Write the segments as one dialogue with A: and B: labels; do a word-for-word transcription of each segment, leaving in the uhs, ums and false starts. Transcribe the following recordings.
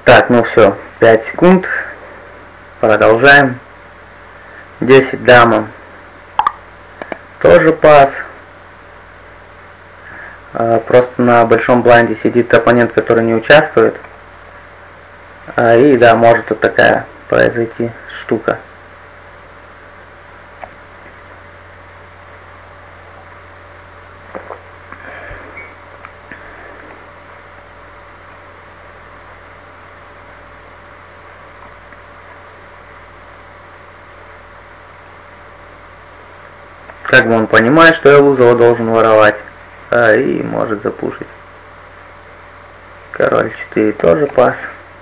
A: Так, ну все, пять секунд. Продолжаем. десять дама. Тоже пас. Просто на большом блайнде сидит оппонент, который не участвует. И да, может вот такая произойти штука. Как бы он понимает, что я лузово должен воровать, а, и может запушить. Король четыре тоже пас.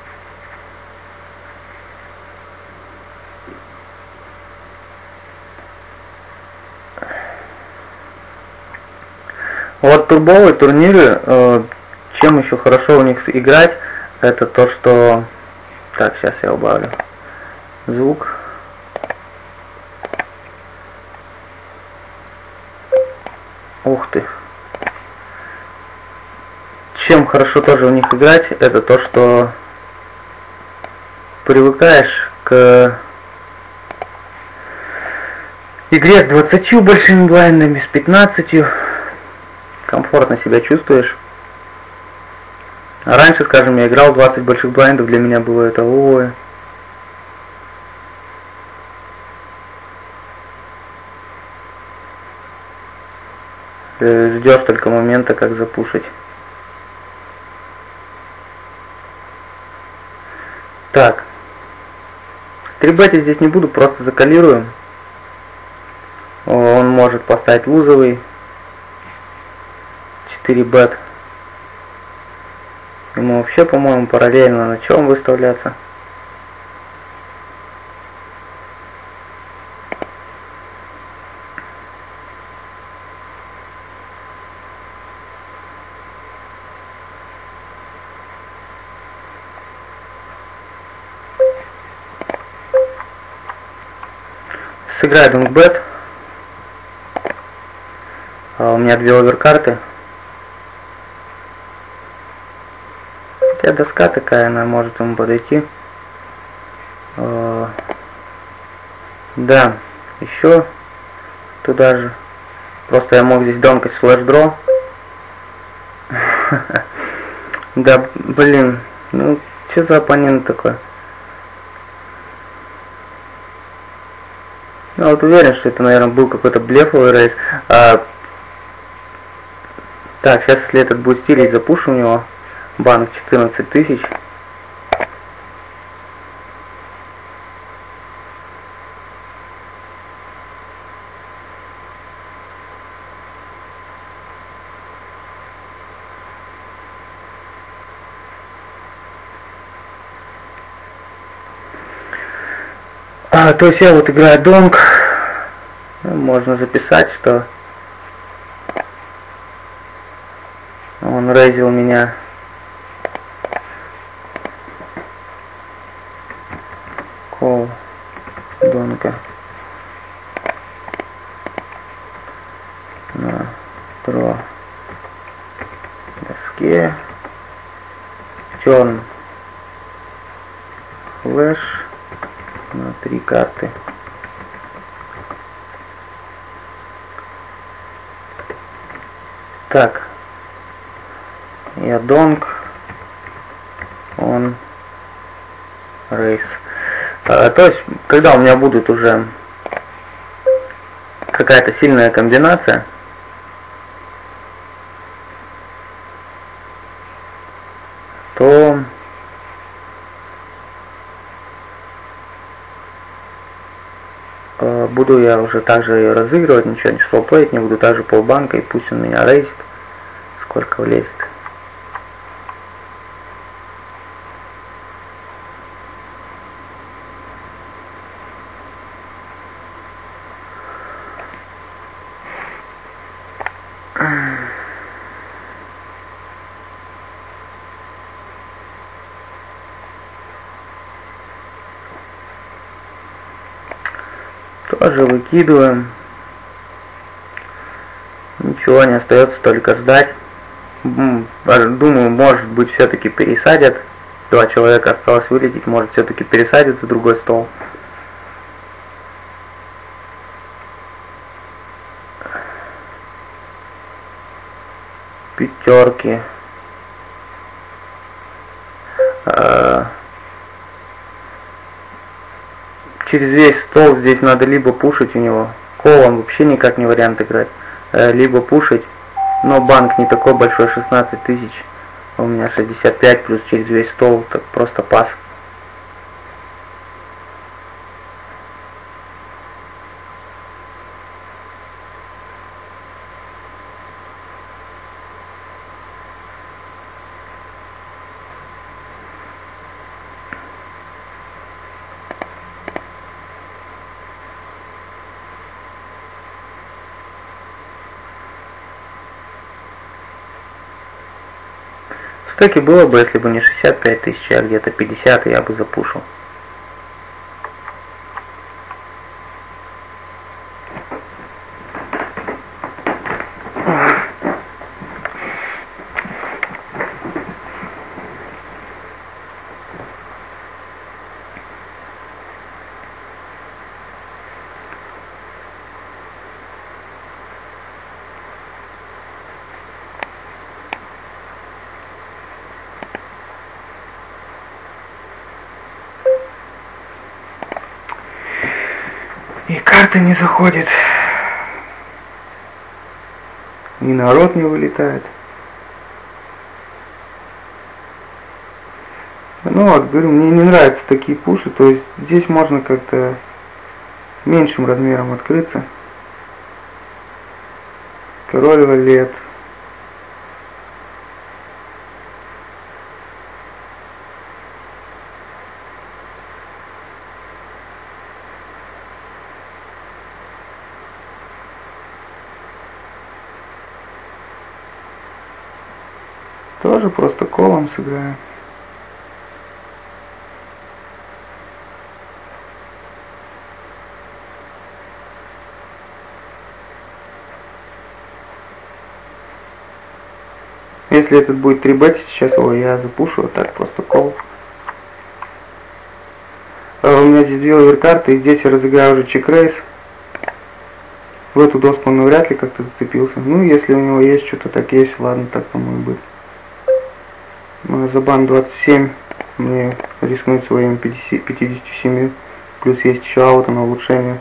A: Вот турбовые турниры, э, чем еще хорошо у них играть, это то, что... Так, сейчас я убавлю звук. Ух ты. Чем хорошо тоже у них играть, это то, что привыкаешь к игре с двадцатью большими блайндами, с пятнадцатью. Комфортно себя чувствуешь. А раньше, скажем, я играл двадцать больших блайндов, для меня было это ой. Ждешь только момента, как запушить. Так. три бетить здесь не буду, просто закалируем. Он может поставить лузовый. четыре бет. Ему вообще, по-моему, параллельно на чем выставляться. Сыграю донгбет. А у меня две оверкарты. Хотя доска такая, она может ему подойти. А, да, еще туда же. Просто я мог здесь донкать флеш-дро. Да, блин, ну что за оппонент такой? Ну вот уверен, что это, наверное, был какой-то блефовый рейс. А, так, сейчас, если этот будет стилить, запушу у него. Банк четырнадцать тысяч. А, то есть я вот играю донг. Можно записать, что он рейзил меня. Кол донга на дро доске. Терн флеш на три карты. Так, я донг, он рейс. А, то есть, когда у меня будет уже какая-то сильная комбинация, то буду я уже также ее разыгрывать, ничего не слоуплеить, не буду также полбанка, и пусть он меня рейзит, сколько влезет. Тоже выкидываем. Ничего не остается, только ждать. Думаю, может быть, все-таки пересадят Два человека осталось вылететь, может все-таки пересадить за другой стол. Пятерки. А, через весь стол здесь надо либо пушить у него. Колом вообще никак не вариант играть. А, либо пушить. Но банк не такой большой, шестнадцать тысяч. У меня шестьдесят пять плюс через весь стол, так просто пас. Так и было бы, если бы не шестьдесят пять тысяч, а где-то пятьдесят, я бы запушил. И карта не заходит. И народ не вылетает. Ну вот, говорю, мне не нравятся такие пуши. То есть здесь можно как-то меньшим размером открыться. Король валет. Тоже просто колом сыграю. Если этот будет три бет, сейчас его я запушу, вот так просто кол. А у меня здесь две оверкарты, и здесь я разыграю уже чек-рейс. В эту доску он вряд ли как-то зацепился. Ну, если у него есть что-то, так есть, ладно, так тому и быть. За бан двадцать семь мне рискнуть своими пятьдесят семь, плюс есть еще ауто на улучшение.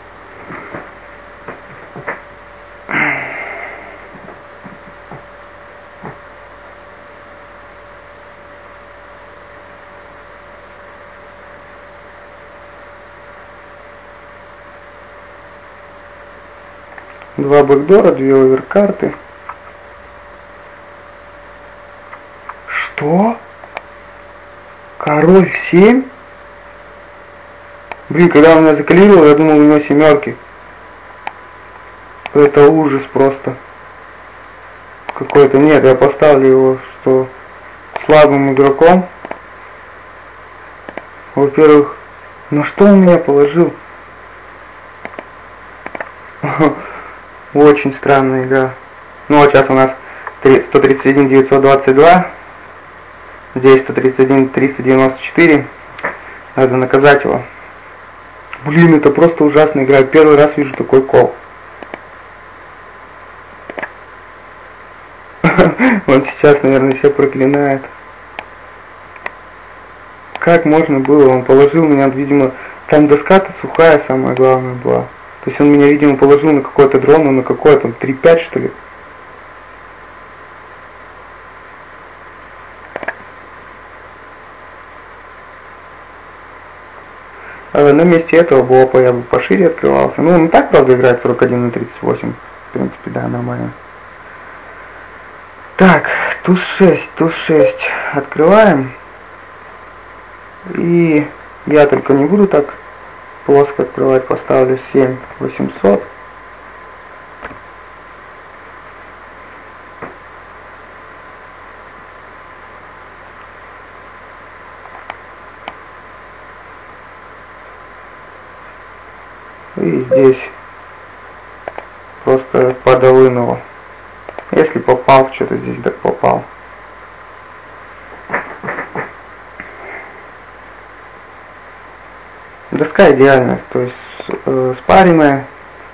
A: Два бэкдора, две оверкарты. Что? Король семь? Блин, когда он меня закалировал, я думал, у него семерки. Это ужас просто. Какой-то. Нет, я поставлю его, что слабым игроком. Во-первых, на что он меня положил? Очень странная игра. Ну вот сейчас у нас сто тридцать один девятьсот двадцать два. Здесь сто тридцать один триста девяносто четыре. Надо наказать его. Блин, это просто ужасная игра. Первый раз вижу такой кол. Он сейчас, наверное, себя проклинает. Как можно было? Он положил меня, видимо, там доска-то сухая, самое главное была. То есть он меня, видимо, положил на какой-то дрон, ну на какой там три пять что ли. А на месте этого блока я бы пошире открывался. Ну, он так, правда, играет сорок один на тридцать восемь. В принципе, да, нормально. Так, туз шесть, туз шесть. Открываем. И я только не буду так плоско открывать, поставлю семь восемьсот. И здесь просто подовынуло. Если попал, что-то здесь так попал. Доска идеальная, то есть э, спаренная,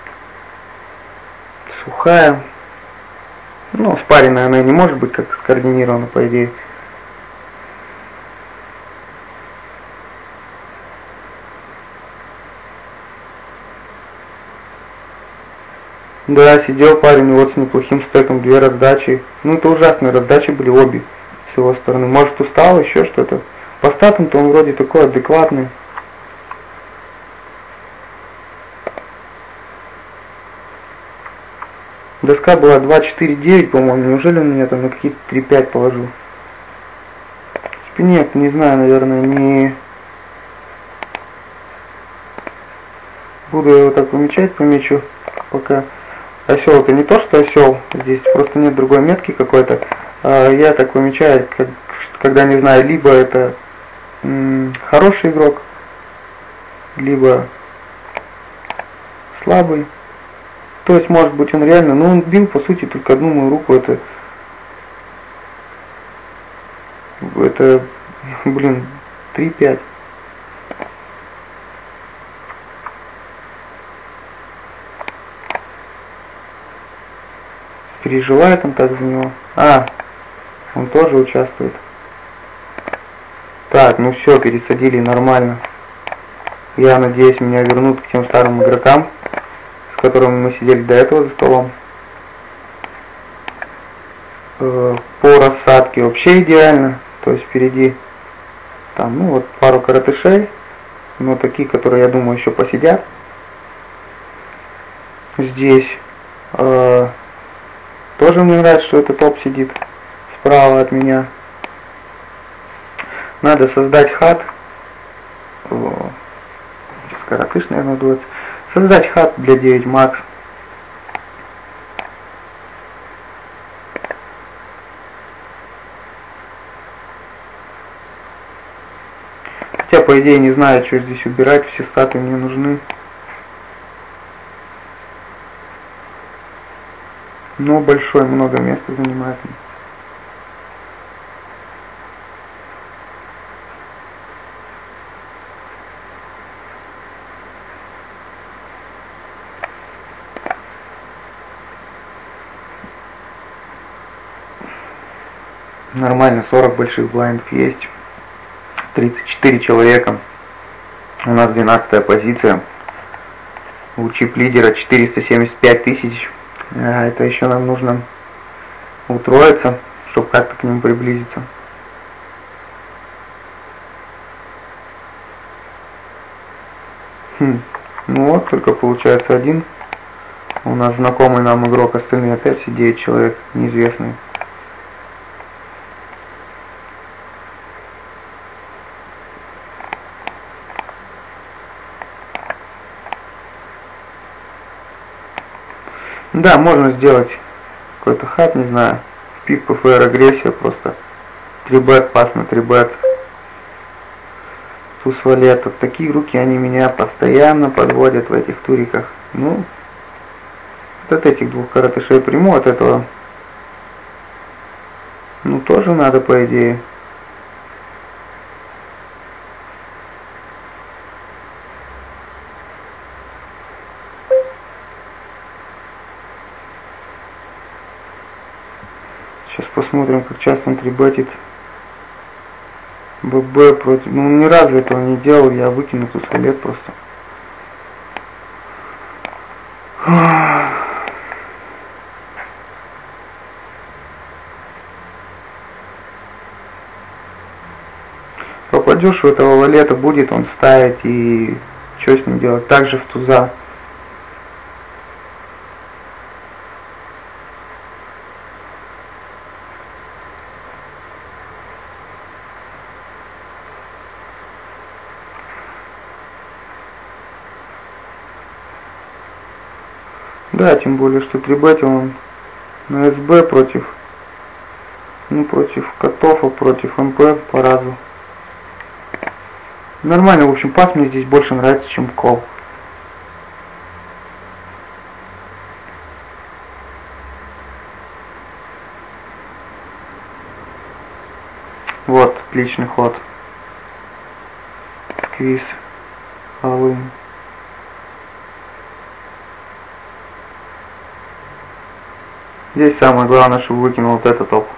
A: сухая. Ну, спаренная она не может быть как-то скоординирована, по идее. Да, сидел парень вот с неплохим стеком, две раздачи. Ну, это ужасные раздачи были обе с его стороны. Может, устал, еще что-то. По статам-то он вроде такой адекватный. Доска была два четыре девять, по-моему. Неужели он меня там на какие-то три пять положил? Спинет, не знаю, наверное, не... Буду его так помечать, помечу пока. Осел это не то, что осел, здесь просто нет другой метки какой-то. А я так помечаю, как, когда не знаю, либо это м, хороший игрок, либо слабый. То есть, может быть, он реально, ну он бил по сути только одну мою руку, это, это, блин, три пять. Переживает он так за него. А, он тоже участвует. Так, ну все, пересадили нормально. Я надеюсь, меня вернут к тем старым игрокам, с которыми мы сидели до этого за столом. Э, по рассадке вообще идеально. То есть впереди там, ну вот пару коротышей, но такие, которые, я думаю, еще посидят. Здесь э, тоже мне нравится, что это топ сидит справа от меня. Надо создать хат. О, коротыш, наверное, дуется. Создать хат для девять макс. Хотя, по идее, не знаю, что здесь убирать. Все статы мне нужны. Но большое, много места занимает. Нормально, сорок больших блайндов есть. тридцать четыре человека. У нас двенадцатая позиция. У чип-лидера четыреста семьдесят пять тысяч. Это еще нам нужно утроиться, чтобы как-то к нему приблизиться. Хм. Ну вот, только получается один. У нас знакомый нам игрок, остальные опять все девять человек, неизвестные. Да, можно сделать какой-то хат, не знаю. Пик ПФР агрессия просто. три бет, пас на три бет. Туз валет. Вот такие руки, они меня постоянно подводят в этих туриках. Ну, вот от этих двух коротышей приму, от этого. Ну, тоже надо, по идее. Сейчас посмотрим, как часто он трибетит. ББ против... Ну, он ни разу этого не делал, я выкину туз валет просто. Попадешь в этого валета, будет он ставить, и что с ним делать? Также в туза. Да, тем более, что трибетил он на СБ против, ну, против Котова, против МП по разу. Нормально, в общем, пас мне здесь больше нравится, чем кол. Вот, отличный ход. Сквиз. Алым. Здесь самое главное, чтобы выкинул вот этот топ.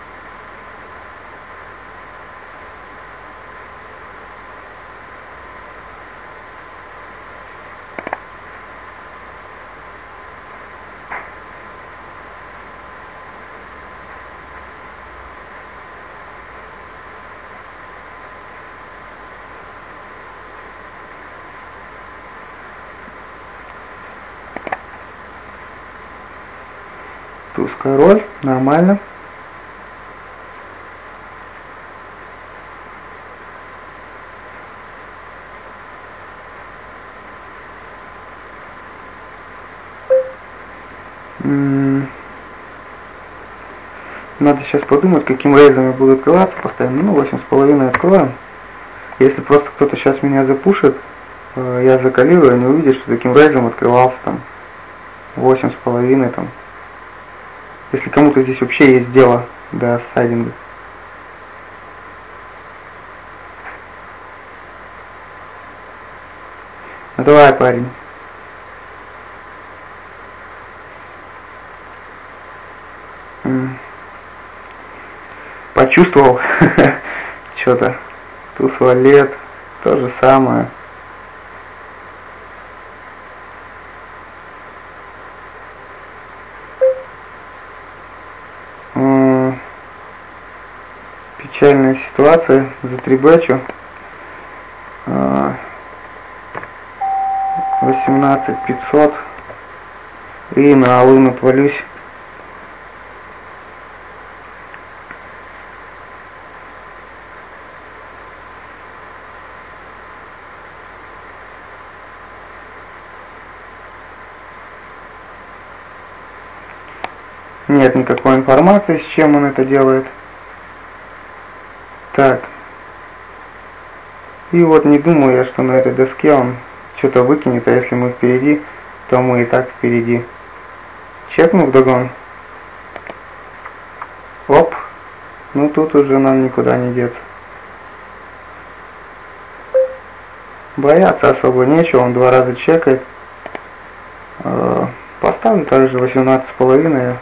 A: Туз король, нормально. М-м- Надо сейчас подумать, каким рейзом я буду открываться постоянно. Ну, восемь с половиной откроем. Если просто кто-то сейчас меня запушит, я закалирую, они увидят, что таким рейзом открывался там восемь с половиной там. Если кому-то здесь вообще есть дело до сайдинга. Ну давай, парень. М. Почувствовал что-то. Туз валет, то же самое. Печальная ситуация, затрибачу. восемнадцать пятьсот и на алын отвалюсь. Нет никакой информации, с чем он это делает. Так. И вот не думаю я, что на этой доске он что-то выкинет, а если мы впереди, то мы и так впереди. Чекну вдогон. Оп. Ну тут уже нам никуда не деться. Бояться особо нечего, он два раза чекает. Поставлю также восемнадцать с половиной.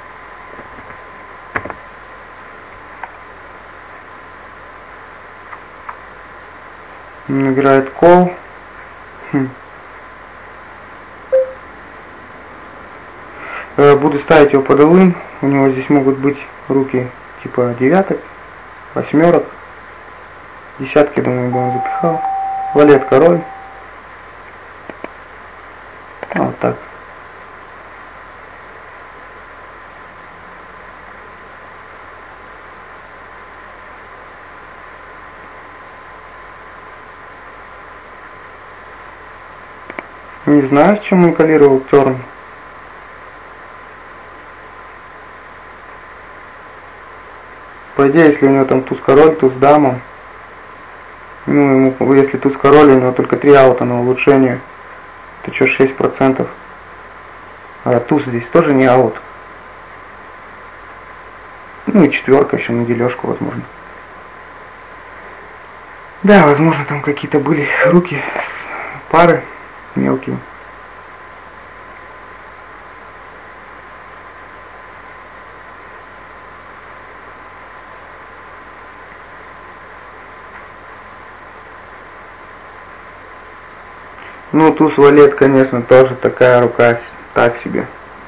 A: Набирает кол. Хм. Буду ставить его под алын. У него здесь могут быть руки типа девяток, восьмерок. Десятки, думаю, бы он запихал. Валет король. Вот так. Не знаю, с чем он калировал терн. По идее, если у него там туз король, туз дама, ну, ему, если туз король, у него только три аута на улучшение, это что, шесть процентов. А туз здесь тоже не аут. Ну и четверка еще на дележку, возможно. Да, возможно, там какие-то были руки, пары мелкие. Ну, туз валет, конечно, тоже такая рука, так себе.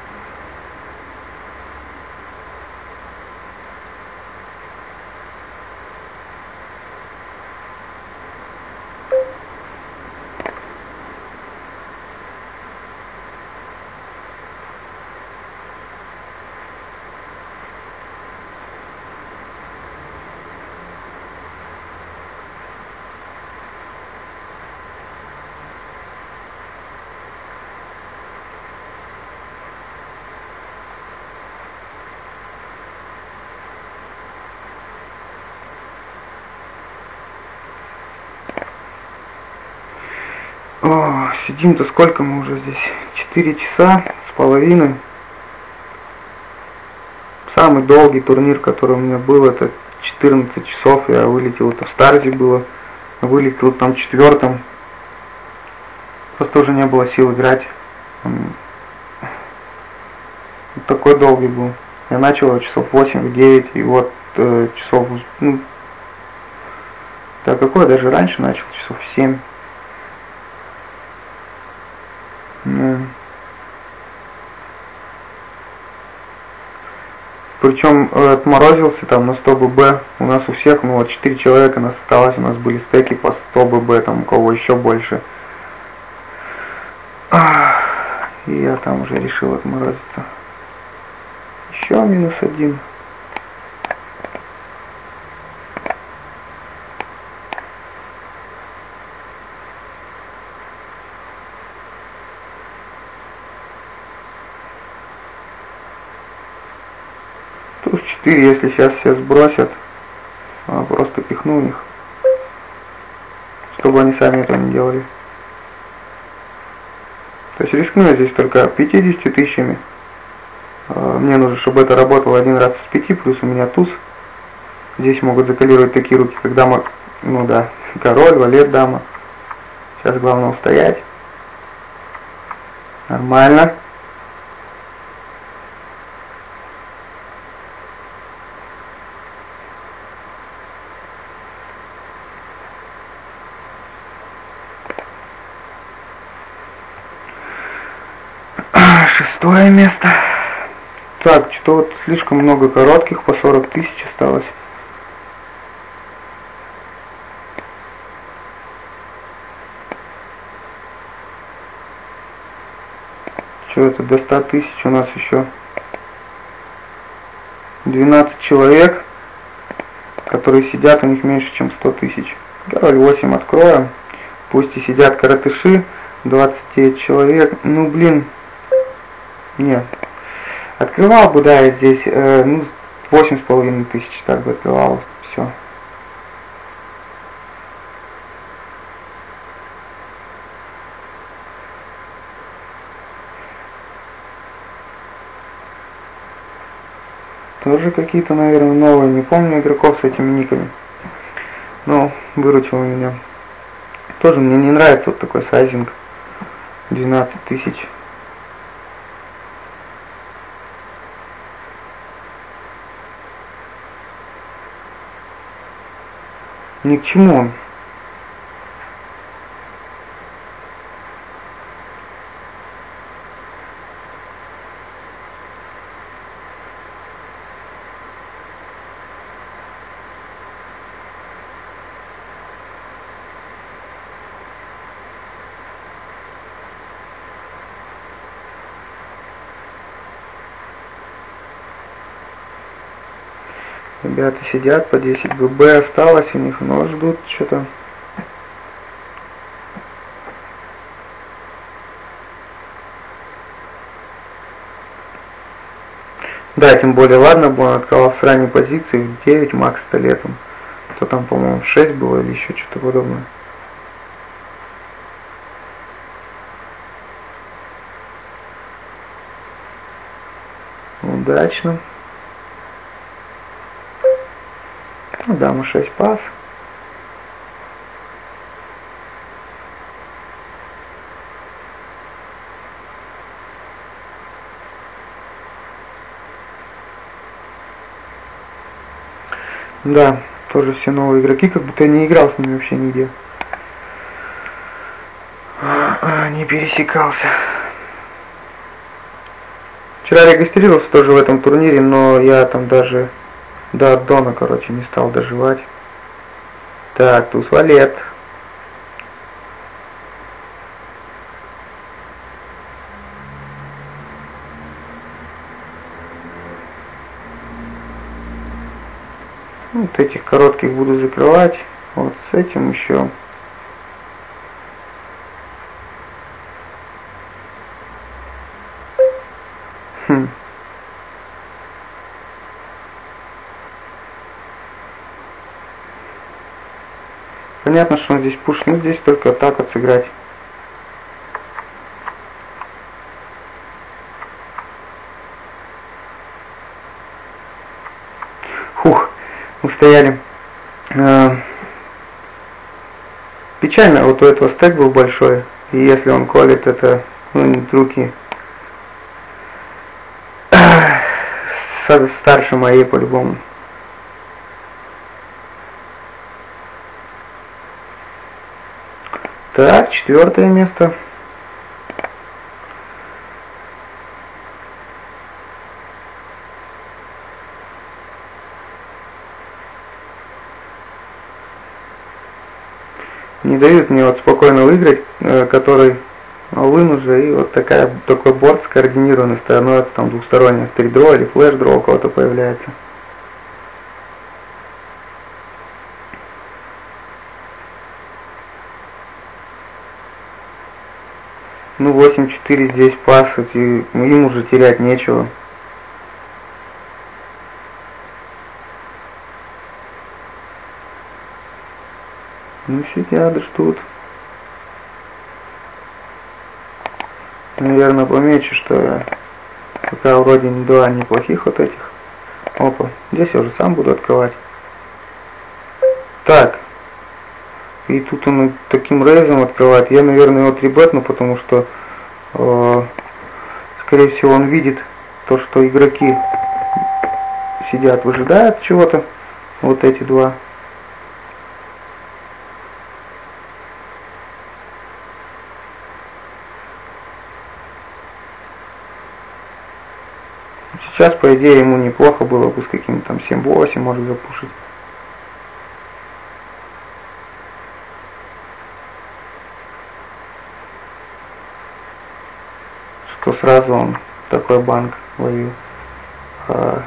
A: О, сидим-то сколько мы уже здесь? четыре часа с половиной. Самый долгий турнир, который у меня был, это четырнадцать часов. Я вылетел, это в старте было. Вылетел там четвертым. Просто уже не было сил играть. Он такой долгий был. Я начал часов восемь-девять, и вот э, часов, ну, да какой, даже раньше начал, часов в семь. Ну. Причем э, отморозился там на сто бэ бэ. У нас у всех, ну вот четыре человека нас осталось, у нас были стеки по сто бэ бэ, там у кого еще больше. И я там уже решил отморозиться. Еще минус один. Туз четыре, если сейчас все сбросят, просто пихну их, чтобы они сами этого не делали. То есть рискну я здесь только пятьюдесятью тысячами. Мне нужно, чтобы это работало один раз с пяти, плюс у меня туз. Здесь могут закалировать такие руки, как дама, ну да, король, валет, дама. Сейчас главное устоять. Нормально. Шестое место. Так, что-то вот слишком много коротких, по сорок тысяч осталось. Что это, до ста тысяч у нас еще двенадцать человек, которые сидят, у них меньше, чем сто тысяч. Король восемь откроем. Пусть и сидят коротыши, двадцать девять человек. Ну, блин, нет. Открывал бы, да, я здесь, э, ну, восемь с половиной тысяч так бы открывал, все. Тоже какие-то, наверное, новые, не помню игроков с этими никами. Но выручил меня. Тоже мне не нравится вот такой сайзинг. двенадцать тысяч. Ни к чему он. Ребята сидят, по десять бэ бэ осталось у них, но ждут что-то. Да, тем более, ладно бы он открывал с ранней позиции в девять макс сто летом. То там, по-моему, шесть было или еще что-то подобное. Удачно. Ну, дама шесть пас. Да, тоже все новые игроки, как будто я не играл с ними вообще нигде. А, не пересекался. Вчера регистрировался тоже в этом турнире, но я там даже до аддона, короче, не стал доживать. Так, туз валет. Вот этих коротких буду закрывать. Вот с этим еще. Хм. Понятно, что он здесь пуш, ну здесь только так вот сыграть. Фух, устояли. Печально, вот у этого стек был большой. И если он колет, это, ну, руки старше моей по-любому. Так, четвертое место. Не дают мне вот спокойно выиграть, э, который лын уже, и вот такая, такой борт скоординированный становится, там двухсторонняя стрит-дро или флеш-дро у кого-то появляется. Ну, восемь четыре здесь пасать, и им уже терять нечего. Ну, сидят и ждут. Наверное, помечу, что я пока вроде не два неплохих вот этих. Опа, здесь я уже сам буду открывать. Так. И тут он таким рейзом открывает. Я, наверное, его трибетну, потому что, э, скорее всего, он видит то, что игроки сидят, выжидают чего-то. Вот эти два. Сейчас, по идее, ему неплохо было бы с каким-то там семь восемь может запушить. Что сразу он такой банк ловил. А...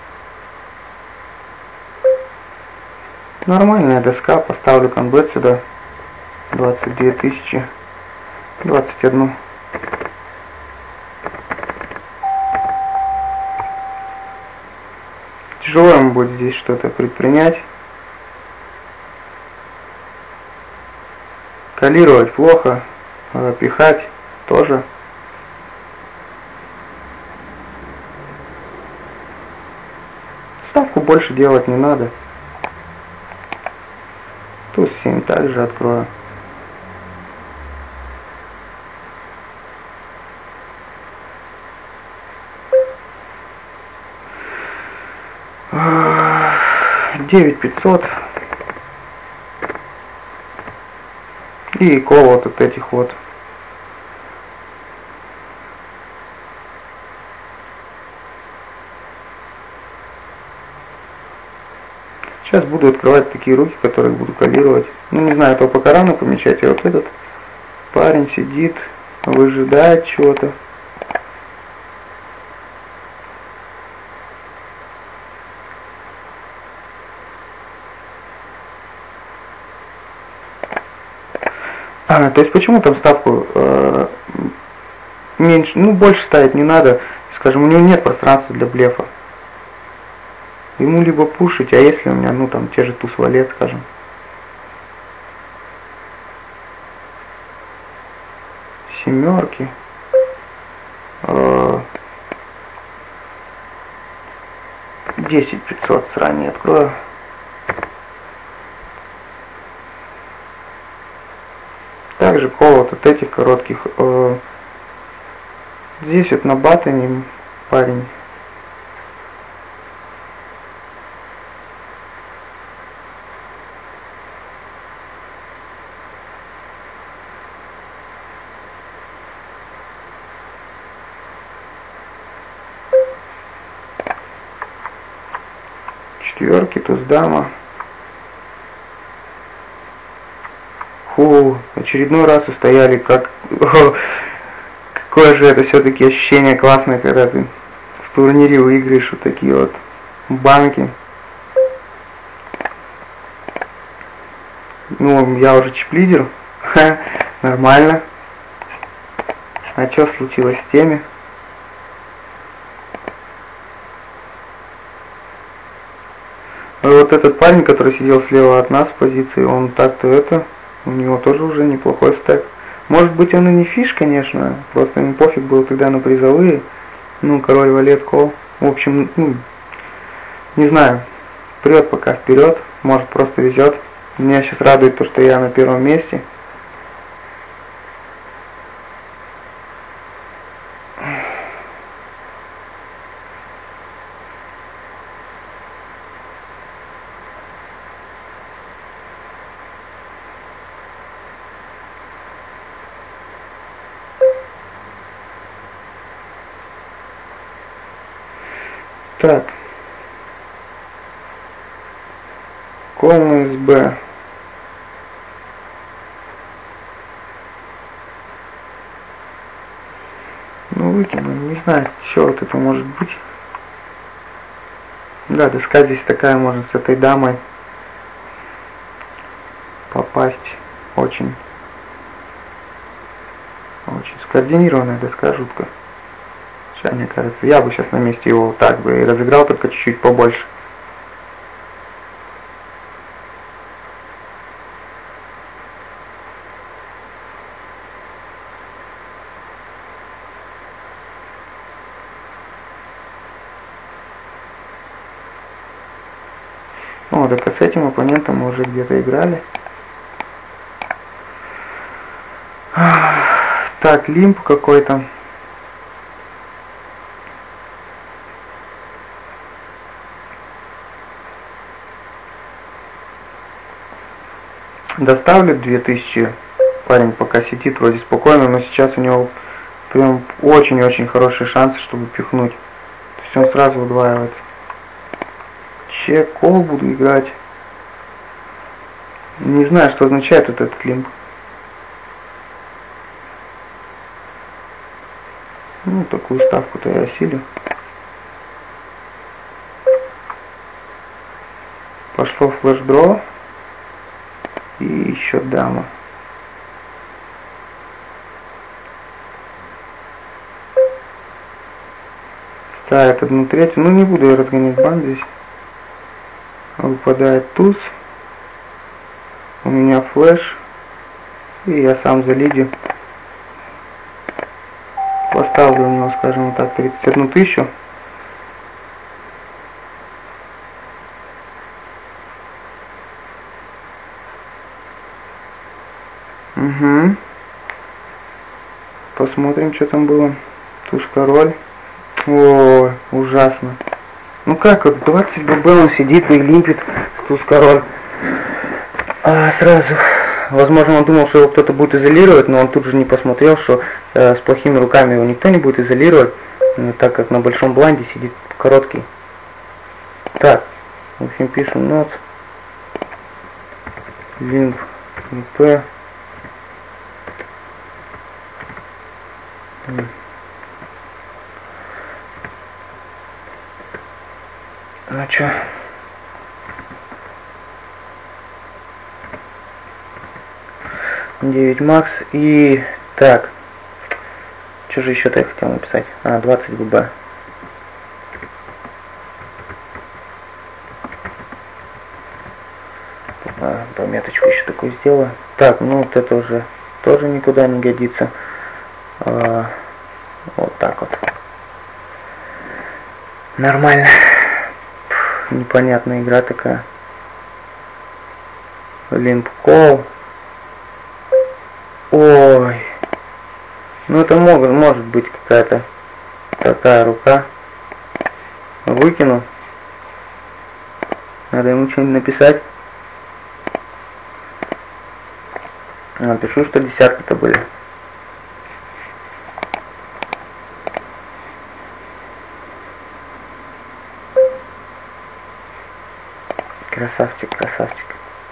A: Нормальная доска, поставлю конбет сюда. двадцать две тысячи. двадцать одну. Тяжело ему будет здесь что-то предпринять. Калировать плохо, пихать тоже. Ставку больше делать не надо. Туз семь также открою. девять пятьсот. И кол вот от этих вот. Сейчас буду открывать такие руки, которые буду калировать. Ну, не знаю, то пока рано помечать. А вот этот парень сидит, выжидает чего-то. А, то есть почему там ставку э, меньше, ну больше ставить не надо, скажем, у него нет пространства для блефа. Ему либо пушить, а если у меня, ну там те же туз валет, скажем. Семерки. Э, десять пятьсот срани открою. Также кол вот от этих коротких. Э, здесь вот на баттоне парень. Четверки, туз дама. Фу, очередной раз устояли, как... О, какое же это все-таки ощущение классное, когда ты в турнире выиграешь вот такие вот банки. Ну, я уже чип-лидер. Нормально. А что случилось с теми? Вот этот парень, который сидел слева от нас в позиции, он так-то это... У него тоже уже неплохой стек. Может быть, он и не фиш, конечно, просто ему пофиг было тогда на призовые. Ну, король, валет, кол. В общем, ну, не знаю. Прет пока вперед, может просто везет. Меня сейчас радует то, что я на первом месте. Так. Ком СБ. Ну выкинем, не знаю, что вот это может быть. Да, доска здесь такая, можно с этой дамой попасть. Очень, очень скоординированная доска, жутко. Сейчас, мне кажется, я бы сейчас на месте его вот так бы и разыграл, только чуть-чуть побольше. Ну, так с этим оппонентом мы уже где-то играли. Так, лимб какой-то. Доставлю две тысячи. Парень пока сидит вроде спокойно, но сейчас у него прям очень-очень хорошие шансы, чтобы пихнуть. То есть он сразу удваивается. Чек-кол буду играть. Не знаю, что означает вот этот лимб. Ну, такую ставку-то я осилю. Пошло флеш-дро. И еще дама. Ставит одну третью. Ну, не буду я разгонять бан здесь. Выпадает туз. У меня флеш. И я сам залидю. Поставлю у него, скажем так, тридцать одну тысячу. Угу. Посмотрим, что там было. Туз король. Ой, ужасно. Ну как вот двадцать бэ бэ он сидит и лимпит с туз король. А сразу. Возможно, он думал, что его кто-то будет изолировать, но он тут же не посмотрел, что э, с плохими руками его никто не будет изолировать, э, так как на большом блайнде сидит короткий. Так, в общем, пишем нот. Лимп п. Ну чё? девять макс и... Так. Что же еще-то я хотел написать? А, двадцать бэ бэ. А, пометочку еще такую сделаю. Так, ну вот это уже тоже никуда не годится. А, вот так вот. Нормально. Пфф, непонятная игра такая. Лимп кол. Ой. Ну это могут, может быть какая-то такая рука. Выкину. Надо ему что-нибудь написать. Напишу, что десятки-то были. Красавчик, красавчик.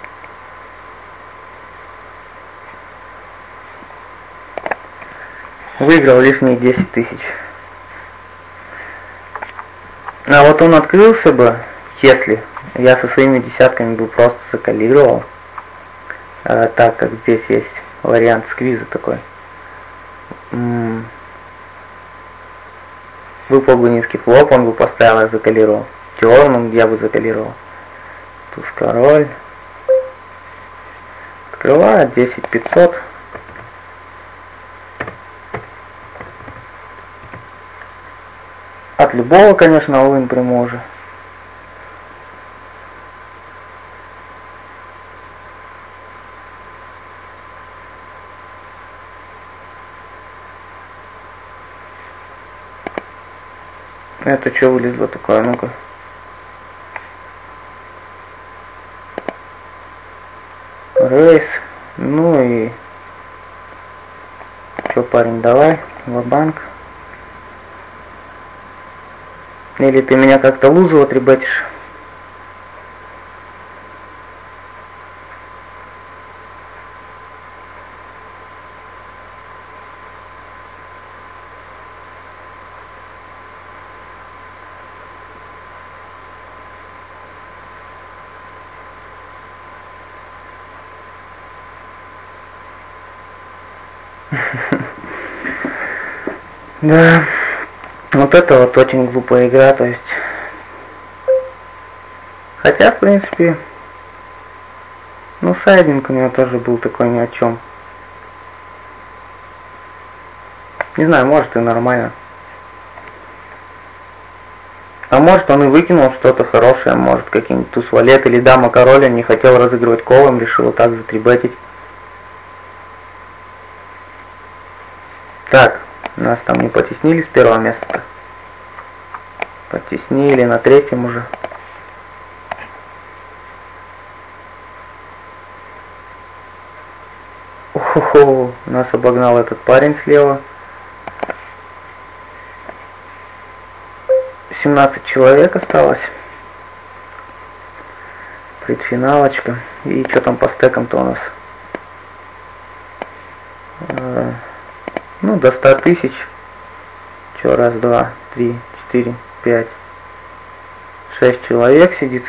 A: Выиграл лишние десять тысяч. А вот он открылся бы, если я со своими десятками бы просто закалировал, а, так как здесь есть вариант сквиза такой. М-м- Выпал бы низкий флоп, он бы поставил, я закалировал. Терном я бы закалировал. Туз король. Открывает десять пятьсот. От любого, конечно, all-in приможе. Это что вылезло такое? Ну-ка. Рейс. Ну и... Что, парень, давай. Ва-банк. Или ты меня как-то лузу отребетишь? Да, вот это вот очень глупая игра, то есть, хотя, в принципе, ну, сайдинг у него тоже был такой ни о чем. Не знаю, может и нормально. А может он и выкинул что-то хорошее, может какие-нибудь туз валет или дама король, он не хотел разыгрывать колом, решил вот так затрибетить. Так, нас там не потеснили с первого места. Потеснили на третьем уже. Охо, нас обогнал этот парень слева. семнадцать человек осталось. Предфиналочка. И что там по стекам-то у нас? Э, ну, до ста тысяч. Че, раз, два, три, четыре, пять, шесть человек сидит.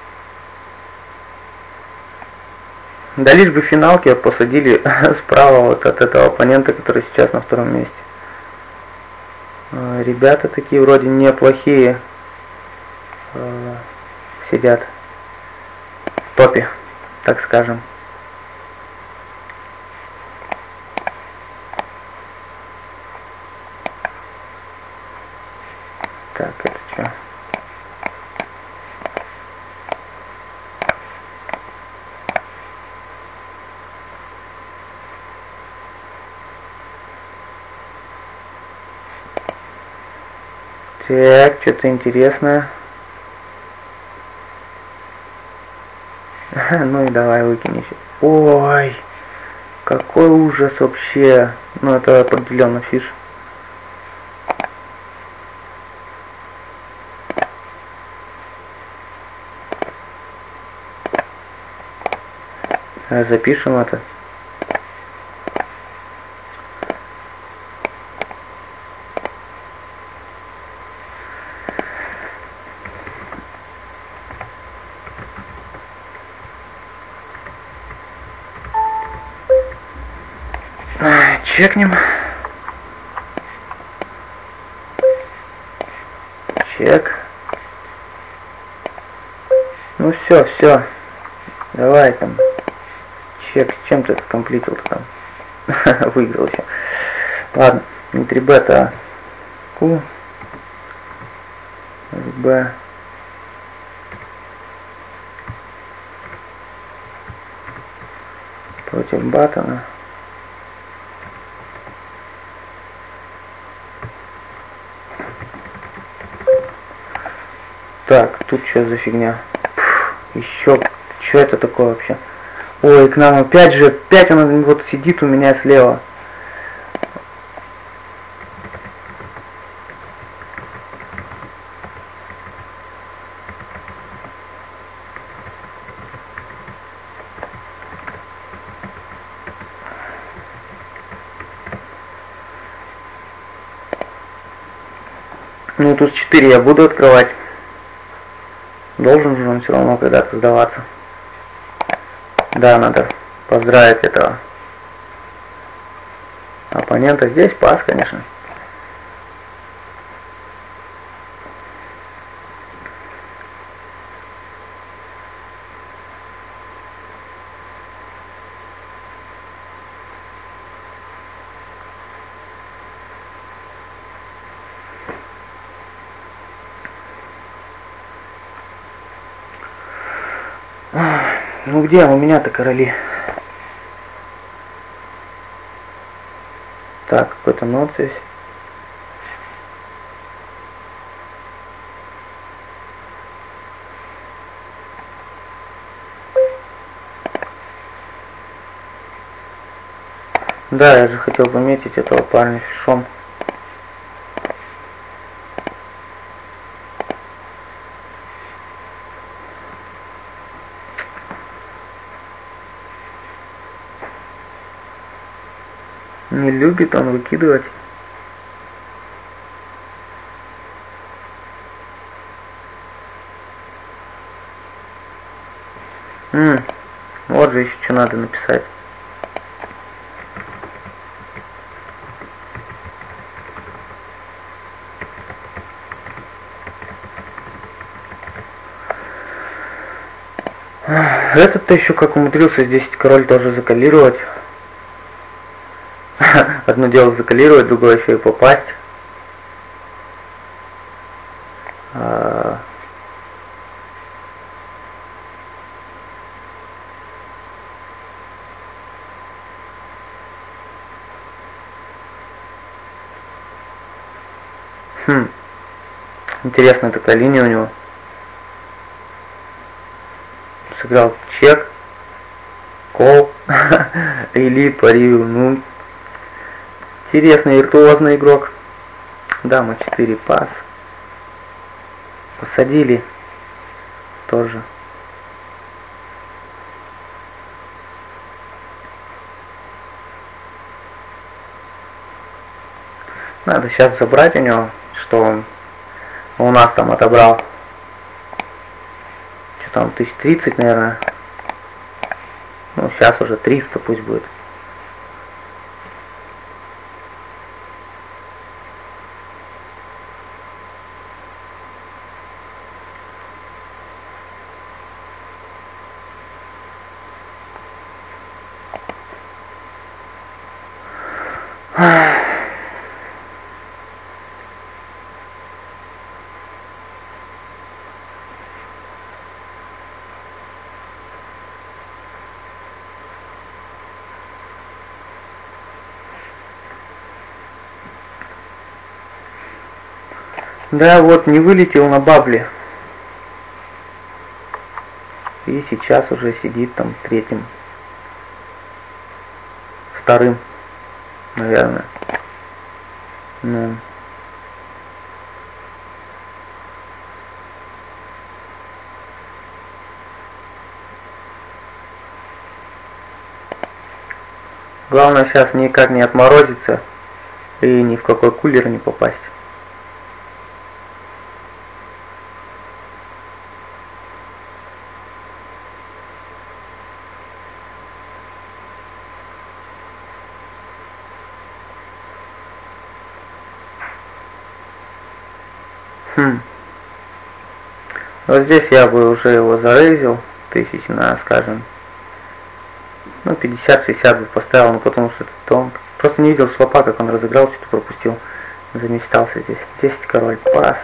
A: Да лишь бы финалки посадили справа вот от этого оппонента, который сейчас на втором месте. Ребята такие вроде неплохие э, сидят в топе, так скажем. Так, это что? Так, что-то интересное. Ну и давай выкинь еще. Ой, какой ужас вообще. Ну это определенно фиш. Запишем это. Чекнем. Чек. Ну все, все. Давай там. Чек. С чем ты это комплитил-то там? Выиграл еще. Ладно. Не три бета, а Q. Б. Против Баттона. Так, тут что за фигня? Пфф, еще, что это такое вообще? Ой, к нам опять же, опять он вот сидит у меня слева. Ну, тут четыре я буду открывать. Должен же он все равно когда-то сдаваться. Да, надо поздравить этого оппонента. Здесь пас, конечно. Ну где у меня-то короли? Так, какой-то нот здесь. Да, я же хотел пометить этого парня фишом. Не любит он выкидывать. М-м, вот же еще что надо написать. Этот-то еще как умудрился здесь король тоже закалировать. Одно дело закалировать, другое еще и попасть. А... Хм. Интересная такая линия у него. Сыграл чек, кол, элит, парирую. Ну, интересный, виртуозный игрок. Дама четыре, пас. Посадили. Тоже. Надо сейчас забрать у него, что он у нас там отобрал. Что там, тысяч тридцать, наверное. Ну, сейчас уже триста пусть будет. Да, вот не вылетел на бабле. И сейчас уже сидит там третьим. Вторым, наверное. Ну. Главное сейчас никак не отморозиться и ни в какой кулер не попасть. Хм. Вот здесь я бы уже его зарейзил, тысяч на, скажем, ну, пятьдесят-шестьдесят бы поставил, но потому что это он просто не видел свопа, как он разыграл, что-то пропустил. Замечтался здесь. десять король, пас.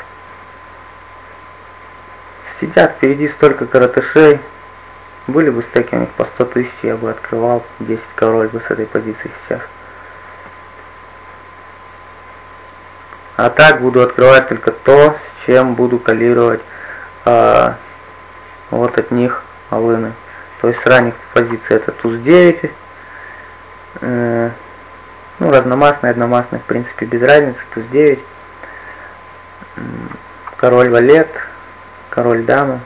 A: Сидят впереди столько коротышей. Были бы стеки у них по сто тысяч, я бы открывал десять король бы с этой позиции сейчас. А так буду открывать только то, с чем буду калировать а, вот от них алыны. То есть с ранних позиций это туз девять. Э, ну, разномастный, одномастный, в принципе, без разницы. туз девять. Король валет. Король дама.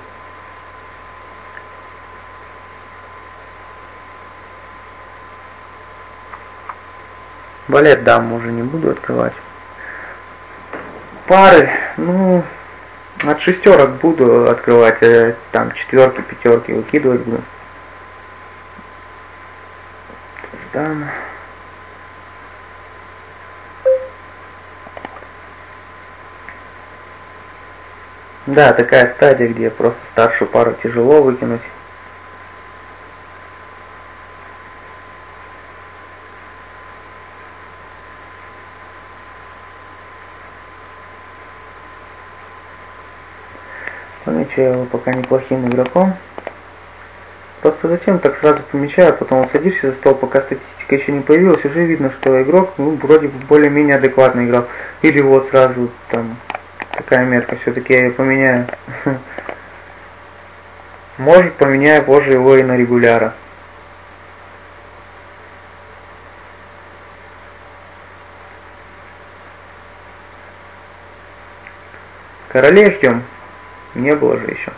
A: Валет даму уже не буду открывать. Пары, ну, от шестерок буду открывать, там четверки, пятерки выкидывать буду. Дама. Да, такая стадия, где просто старшую пару тяжело выкинуть. Помечу я его пока неплохим игроком. Просто зачем так сразу помечаю, потом садишься за стол, пока статистика еще не появилась, уже видно, что игрок, ну, вроде бы более-менее адекватно играл. Или вот сразу там такая метка, все-таки я ее поменяю. Может, поменяю позже его и на регуляра. Королей ждем. Не было же еще.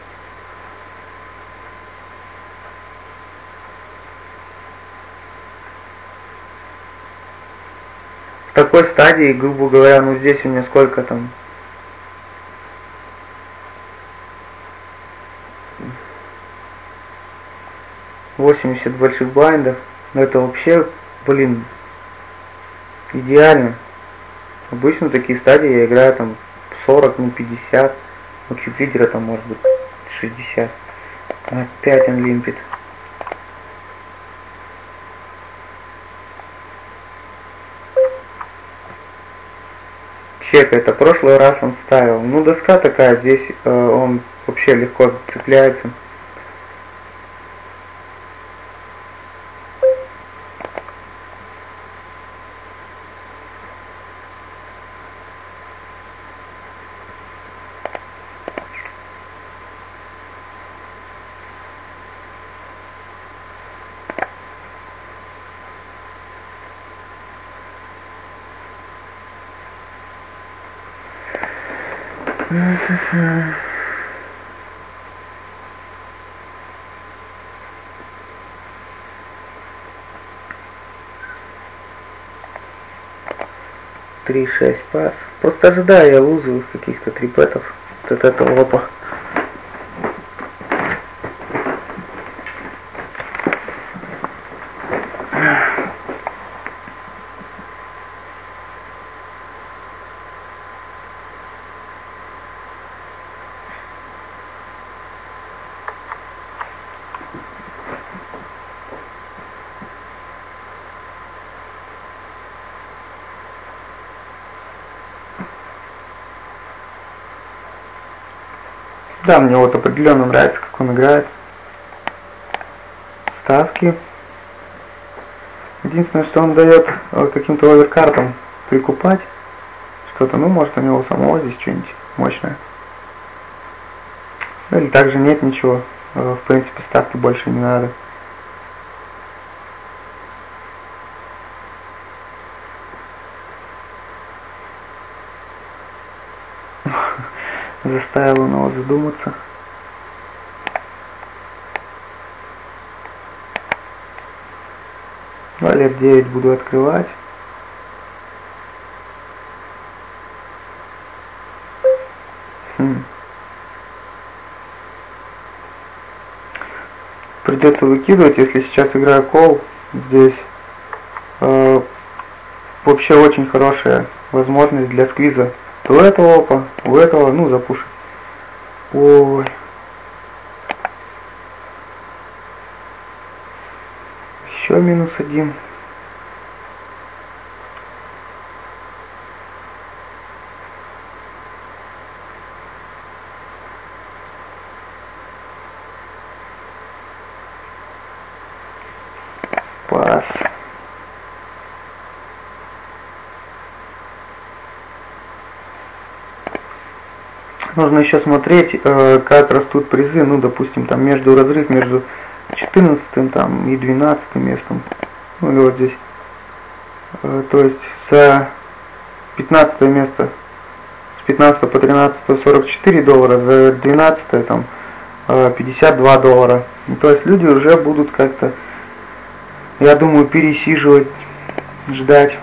A: такой стадии, грубо говоря, ну здесь у меня сколько там? восемьдесят больших блайндов. Но это вообще, блин, идеально. Обычно такие стадии я играю там сорок, ну пятьдесят. У чип-лидера там может быть шестьдесят. Опять Unlimited. Чек, это прошлый раз он ставил. Ну доска такая, здесь э, он вообще легко цепляется. три шесть пас. Просто ожидаю я лузовых каких-то трипетов. Вот от этого опа. Да, мне вот определенно нравится, как он играет. Ставки. Единственное, что он дает каким-то оверкартом прикупать что-то. Ну, может, у него самого здесь что-нибудь мощное. Или также нет ничего. В принципе, ставки больше не надо. Заставил он его задуматься. Валет девять буду открывать. Хм. Придется выкидывать, если сейчас играю кол. Здесь э, вообще очень хорошая возможность для сквиза. У этого опа, у этого, ну, запушить. Ой. Еще минус один. Пас. Нужно еще смотреть, э, как растут призы, ну, допустим, там между разрыв между четырнадцатым там и двенадцатым местом. Ну, или вот здесь. Э, то есть за пятнадцатое место, с пятнадцатого по тринадцатое сорок четыре доллара, за двенадцатое там э, пятьдесят два доллара. И, то есть люди уже будут как-то, я думаю, пересиживать, ждать.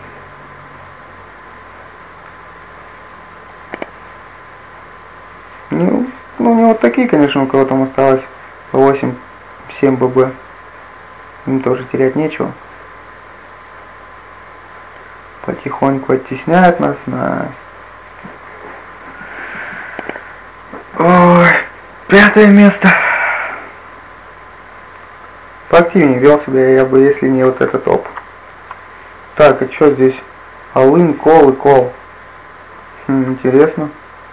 A: Ну, ну, не вот такие, конечно, у кого там осталось по восемь-семь ББ. Им тоже терять нечего. Потихоньку оттесняют нас на... Ой, пятое место. Поактивнее вел себя я бы, если не вот этот топ. Так, а что здесь? All-in, кол и кол. Хм, интересно.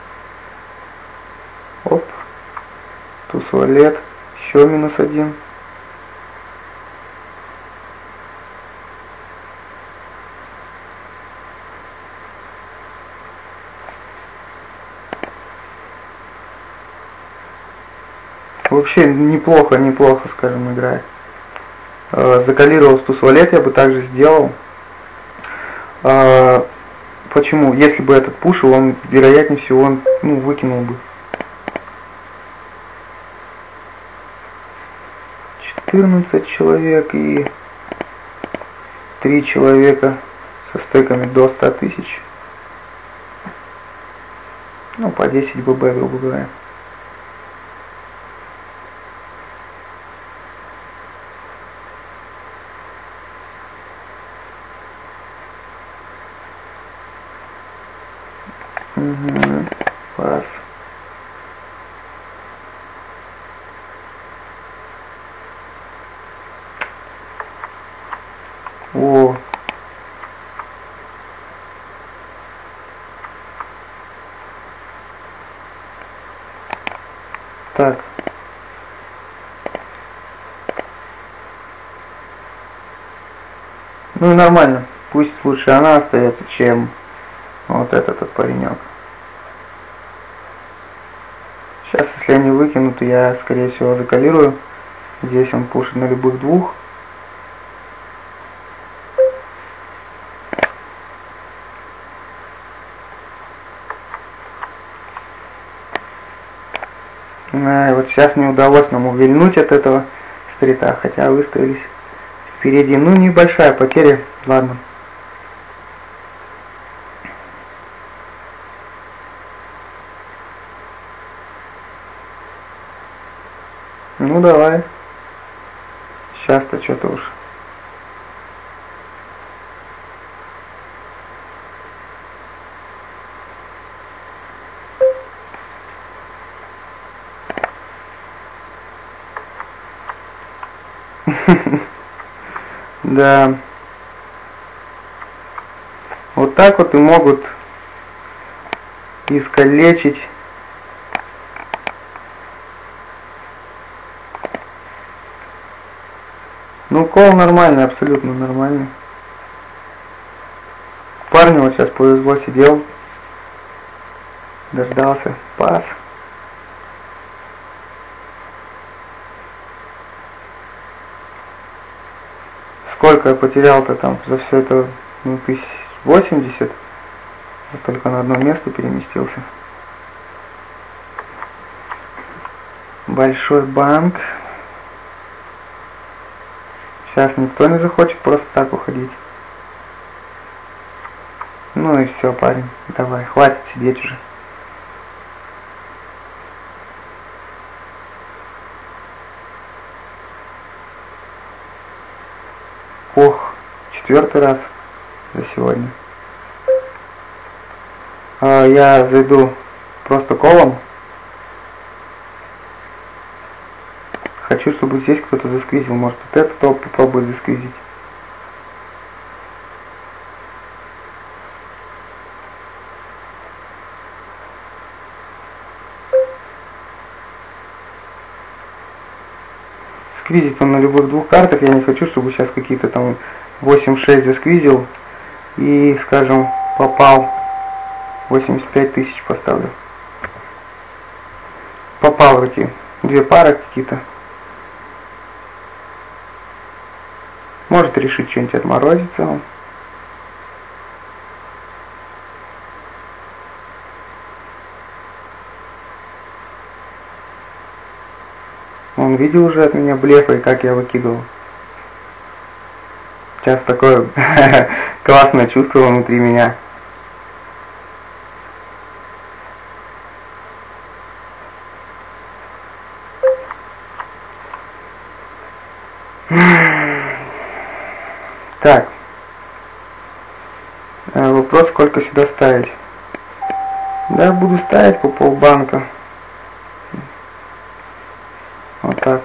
A: Оп. Туз валет. Еще минус один. Вообще неплохо, неплохо, скажем, играет. Закалировал туз валет, я бы также сделал. Почему? Если бы этот пушил, он, вероятнее всего, он, ну, выкинул бы. четырнадцать человек и три человека со стойками до ста тысяч. Ну, по десять бэ бэ, грубо говоря. Угу. Пас. О. Так. Ну и нормально. Пусть лучше она остается, чем вот этот вот паренек. Сейчас, если они выкинут, я, скорее всего, закалирую. Здесь он пушит на любых двух. А, вот сейчас не удалось нам увильнуть от этого стрита, хотя выставились впереди. Ну, небольшая потеря, ладно. Ну, давай. Сейчас-то что-то уж. Да. Вот так вот и могут искалечить. Ну, кол нормальный, абсолютно нормальный. Парню вот сейчас повезло, сидел, дождался, пас. Сколько я потерял-то там за все это, ну, тысяч восемьдесят. Я только на одно место переместился. Большой банк. Сейчас никто не захочет просто так уходить. Ну и все, парень, давай, хватит сидеть уже. Ох, четвертый раз за сегодня. А, я зайду просто колом. Хочу, чтобы здесь кто-то засквизил. Может, вот этот топ попробует засквизить. Сквизит он на любых двух картах. Я не хочу, чтобы сейчас какие-то там восемь шесть засквизил. И, скажем, попал. восемьдесят пять тысяч поставлю. Попал в эти две пары какие-то. Может решить что-нибудь отморозиться он. Он видел уже от меня блефа и как я выкидывал. Сейчас такое классное чувство внутри меня. Так. Вопрос, сколько сюда ставить. Да, буду ставить по полбанка. Вот так.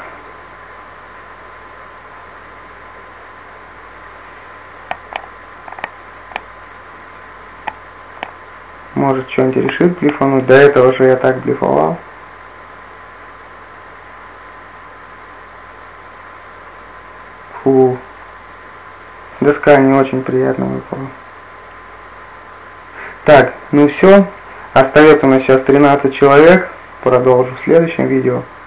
A: Может, что-нибудь решит блефануть. До этого же я так блефовал. Фу. Доска не очень приятно выпала. Так, ну все. Остается у нас сейчас тринадцать человек. Продолжу в следующем видео.